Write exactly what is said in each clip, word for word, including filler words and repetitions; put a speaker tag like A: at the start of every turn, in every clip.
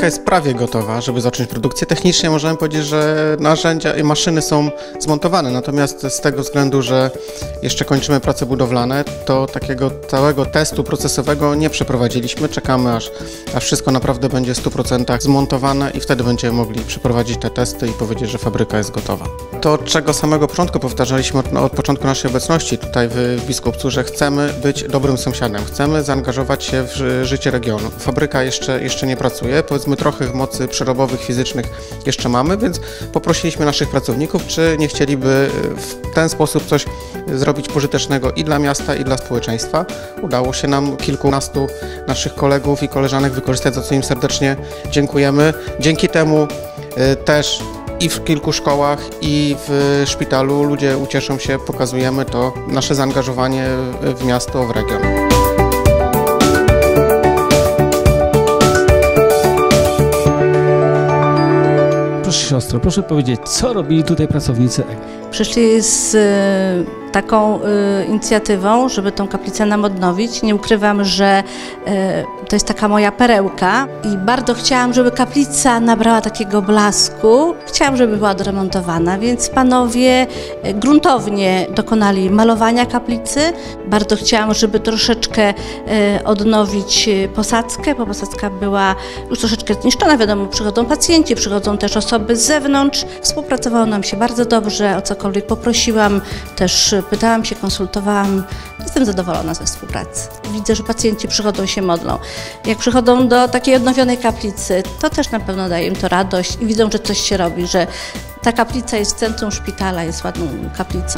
A: Fabryka jest prawie gotowa, żeby zacząć produkcję. Technicznie możemy powiedzieć, że narzędzia i maszyny są zmontowane, natomiast z tego względu, że jeszcze kończymy prace budowlane, to takiego całego testu procesowego nie przeprowadziliśmy. Czekamy, aż, aż wszystko naprawdę będzie w stu procentach zmontowane i wtedy będziemy mogli przeprowadzić te testy i powiedzieć, że fabryka jest gotowa. To, czego samego początku powtarzaliśmy od, od początku naszej obecności tutaj w Biskupcu, że chcemy być dobrym sąsiadem, chcemy zaangażować się w życie regionu. Fabryka jeszcze, jeszcze nie pracuje, powiedzmy trochę mocy przerobowych, fizycznych jeszcze mamy, więc poprosiliśmy naszych pracowników, czy nie chcieliby w ten sposób coś zrobić pożytecznego i dla miasta, i dla społeczeństwa. Udało się nam kilkunastu naszych kolegów i koleżanek wykorzystać, za co im serdecznie dziękujemy. Dzięki temu też i w kilku szkołach, i w szpitalu ludzie ucieszą się, pokazujemy to nasze zaangażowanie w miasto, w region.
B: Proszę siostro, proszę powiedzieć, co robili tutaj pracownicy Eger?
C: Przyszli z y, taką y, inicjatywą, żeby tą kaplicę nam odnowić. Nie ukrywam, że y, to jest taka moja perełka i bardzo chciałam, żeby kaplica nabrała takiego blasku. Chciałam, żeby była doremontowana, więc panowie y, gruntownie dokonali malowania kaplicy. Bardzo chciałam, żeby troszeczkę y, odnowić posadzkę, bo posadzka była już troszeczkę zniszczona. Wiadomo, przychodzą pacjenci, przychodzą też osoby z zewnątrz. Współpracowało nam się bardzo dobrze, o cokolwiek poprosiłam, też pytałam się, konsultowałam. Jestem zadowolona ze współpracy. Widzę, że pacjenci przychodzą się modlą. Jak przychodzą do takiej odnowionej kaplicy, to też na pewno daje im to radość i widzą, że coś się robi, że ta kaplica jest w centrum szpitala, jest ładną kaplicą.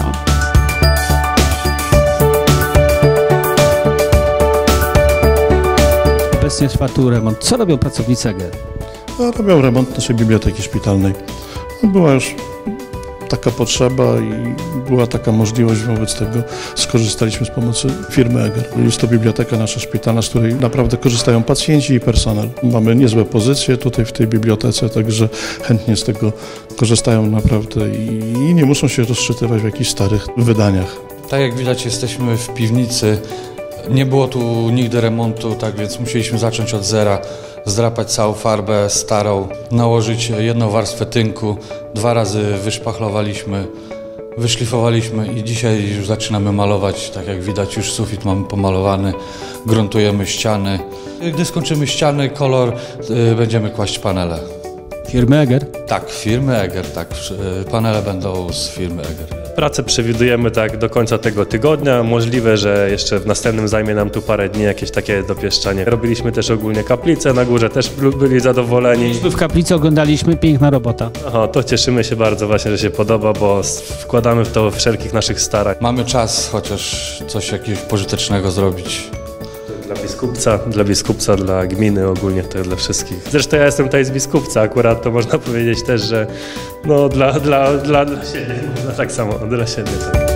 B: Obecnie trwa tu remont. Co robią pracownicy Eger?
D: Robią remont naszej biblioteki szpitalnej. Była już taka potrzeba i była taka możliwość, wobec tego skorzystaliśmy z pomocy firmy Eger. Jest to biblioteka nasza szpitalna, z której naprawdę korzystają pacjenci i personel. Mamy niezłe pozycje tutaj w tej bibliotece, także chętnie z tego korzystają naprawdę i nie muszą się rozczytywać w jakichś starych wydaniach.
E: Tak jak widać, jesteśmy w piwnicy. Nie było tu nigdy remontu, tak więc musieliśmy zacząć od zera. Zdrapać całą farbę starą, nałożyć jedną warstwę tynku, dwa razy wyszpachlowaliśmy, wyszlifowaliśmy i dzisiaj już zaczynamy malować. Tak jak widać, już sufit mamy pomalowany, gruntujemy ściany. Gdy skończymy ściany, kolor, yy, będziemy kłaść panele.
B: Firmy Eger?
E: Tak, firmy Eger, tak. Panele będą z firmy Eger.
F: Pracę przewidujemy tak do końca tego tygodnia. Możliwe, że jeszcze w następnym zajmie nam tu parę dni jakieś takie dopieszczanie. Robiliśmy też ogólnie kaplicę, na górze też byli zadowoleni.
B: W kaplicy oglądaliśmy, piękna robota.
F: Aha, to cieszymy się bardzo właśnie, że się podoba, bo wkładamy w to wszelkich naszych starań.
E: Mamy czas chociaż coś jakiegoś pożytecznego zrobić.
F: Dla biskupca, dla biskupca, dla gminy ogólnie, to dla wszystkich. Zresztą ja jestem tutaj z Biskupca, akurat to można powiedzieć też, że no dla, dla, dla, dla siebie, no, tak samo, dla siebie. Tak.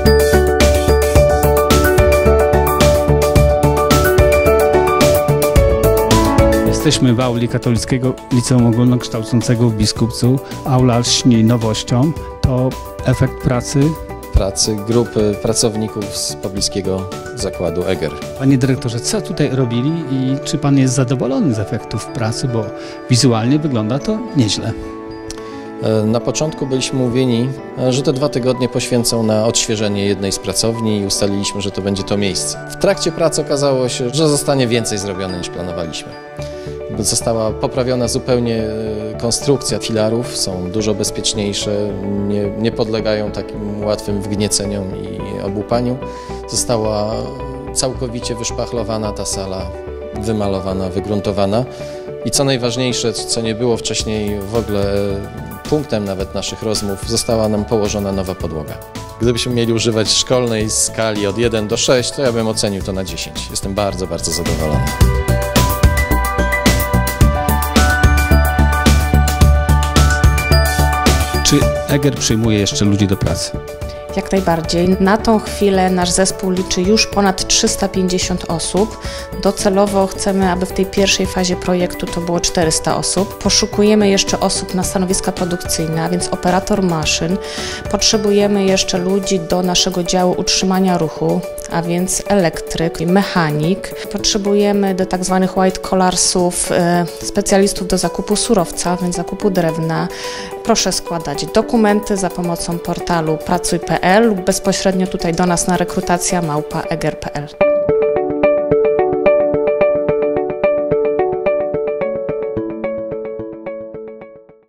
B: Jesteśmy w auli Katolickiego Liceum Ogólnokształcącego w Biskupcu. Aula lśni nowością. To efekt pracy
G: pracy grupy pracowników z pobliskiego zakładu Eger.
B: Panie dyrektorze, co tutaj robili i czy pan jest zadowolony z efektów pracy, bo wizualnie wygląda to nieźle?
G: Na początku byliśmy mówieni, że te dwa tygodnie poświęcą na odświeżenie jednej z pracowni i ustaliliśmy, że to będzie to miejsce. W trakcie pracy okazało się, że zostanie więcej zrobione niż planowaliśmy. Została poprawiona zupełnie konstrukcja filarów, są dużo bezpieczniejsze, nie, nie podlegają takim łatwym wgnieceniom i obłupaniu. Została całkowicie wyszpachlowana ta sala, wymalowana, wygruntowana i co najważniejsze, co nie było wcześniej w ogóle punktem nawet naszych rozmów, została nam położona nowa podłoga. Gdybyśmy mieli używać szkolnej skali od jeden do sześciu, to ja bym ocenił to na dziesięć. Jestem bardzo, bardzo zadowolony.
B: Czy Eger przyjmuje jeszcze ludzi do pracy?
H: Jak najbardziej. Na tą chwilę nasz zespół liczy już ponad trzysta pięćdziesiąt osób. Docelowo chcemy, aby w tej pierwszej fazie projektu to było czterysta osób. Poszukujemy jeszcze osób na stanowiska produkcyjne, a więc operator maszyn. Potrzebujemy jeszcze ludzi do naszego działu utrzymania ruchu. a więc elektryk, mechanik. Potrzebujemy do tak zwanych white collarsów specjalistów do zakupu surowca, więc zakupu drewna. Proszę składać dokumenty za pomocą portalu pracuj kropka p l lub bezpośrednio tutaj do nas na rekrutacja małpa eger kropka p l.